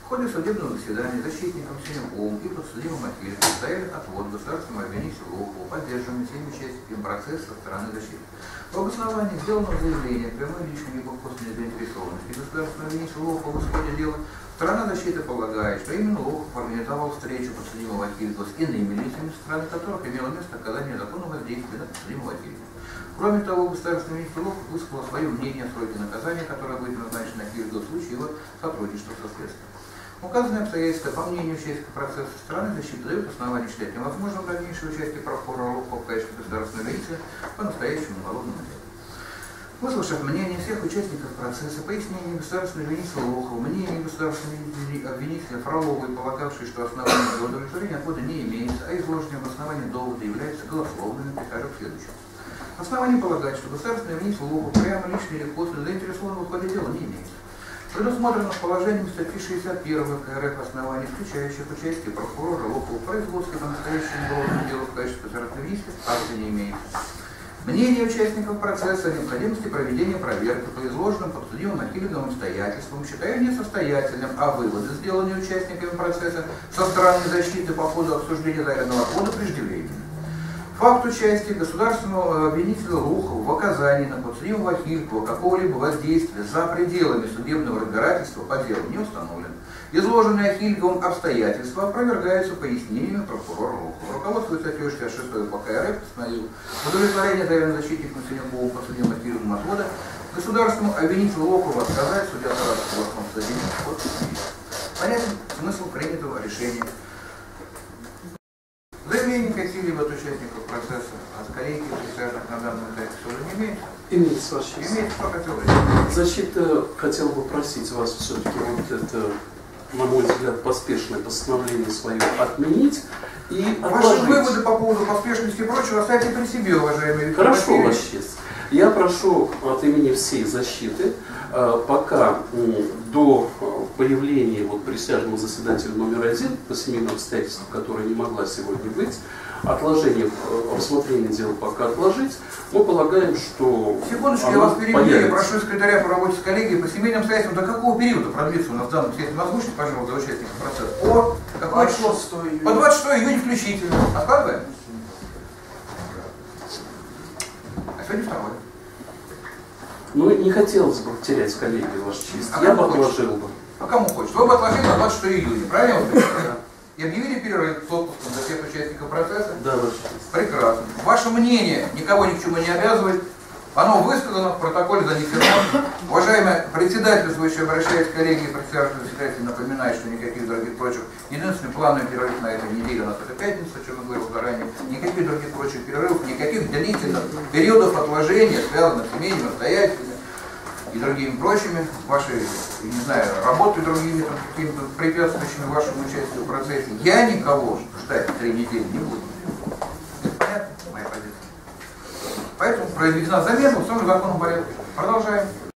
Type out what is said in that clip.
В ходе судебного заседания защитником Синявковым и подсудимым Акилевым стояли отвод государственного обвинителя Лохова, поддержанный всеми участниками процесса со стороны защиты. В обосновании сделанного заявления прямой личной либо косвенной заинтересованности государственного обвинителя Лохова в исходе дела сторона защиты полагает, что именно Лохов организовал встречу подсудимого Акилева с иными лицами, со стороны которых имело место оказание законного воздействия на подсудимого Акилева. Кроме того, государственный министр Лохов высказал свое мнение о сроке наказания, которое будет назначено Акилеву в случае его сотрудничества со следствием. Указанные обстоятельства, по мнению участника процесса, стороны защиты дают основание считать невозможным дальнейшее участие прокурора Лохова в качестве государственного обвинителя по настоящему уголовному делу. Выслушав мнение всех участников процесса, пояснение государственного обвинителя Лохова, мнение государственного обвинителя Фроловой, полагавшей, что основания для удовлетворения отвода не имеется, а изложенные в основании доводы являются голословными, прихожу к следующему. Основание полагать, что государственный обвинитель Лохов прямо лично или косвенно заинтересован в ходе дела, не имеется. Предусмотрено положением статьи 61 КРФ оснований, включающих участие прокурора Лохова в производстве по настоящему уголовному делу в качестве государственного обвинителя, акта не имеется. Мнение участников процесса о необходимости проведения проверки по изложенным подсудимым Акилевым обстоятельствам считаю несостоятельным, а выводы, сделанные участниками процесса со стороны защиты по ходу обсуждения заявленного отвода, преждевременны. Факт участия государственного обвинителя Лохова в оказании на подсудимого Акилева какого-либо воздействия за пределами судебного разбирательства по делу не установлен. Изложенные Акилевым обстоятельства опровергаются пояснениями прокурора Лохова. Руководствуясь статьей 66 по КРФ, постановил удовлетворение заявленного защитником Синявковым подсудимым Акилевым отвода государственному обвинителю Лохова отказать судья Саратовского Константина. Понятен смысл принятого решения. Заявление Акилева от участников процесса от коллеги, присяжных на данном этапе суда не имеется? Имеется, Ваша честь. Имеется, что хотел. Защита хотела бы просить вас все-таки вот это, на мой взгляд, поспешное постановление свое отменить и отложить. Ваши выводы по поводу поспешности и прочего оставьте при себе, уважаемые. Хорошо, Ваша честь. Я прошу от имени всей защиты, пока до появления вот присяжного заседателя номер 1 по семейным обстоятельствам, которая не могла сегодня быть, отложение рассмотрения дела пока отложить, мы полагаем, что... Секундочку, я вас перебью, я прошу секретаря по работе с коллегией по семейным обстоятельствам. До какого периода продлится у нас в данном следствии? Озвучьте, пожалуйста, за участников процесса. По какое число? По 26 июня включительно. Откладываем? А сегодня второе. Ну, не хотелось бы терять коллегию, Ваша честь. Я бы отложил бы. А кому хочешь? Вы бы отложили на 26 июня, правильно? И объявили перерыв с отпуском для всех участников процесса? Да, Ваша честь. Прекрасно. Ваше мнение никого ни к чему не обязывает. Оно высказано, в протоколе занесено. Уважаемая председательствующая обращается к коллегии присяжных заседателей, напоминает, что никаких других прочих. Единственный плановый перерыв на этой неделе у нас это пятница, о чем я говорил заранее. Никаких других прочих перерывов, никаких длительных периодов отложения, связанных с семейными обстоятельствами и другими прочими. Ваши, не знаю, работы другими какими-то препятствующими вашему участию в процессе. Я никого ждать 3 недели не буду. Понятно? Моя позиция. Поэтому произведена замена в своем законном порядке. Продолжаем.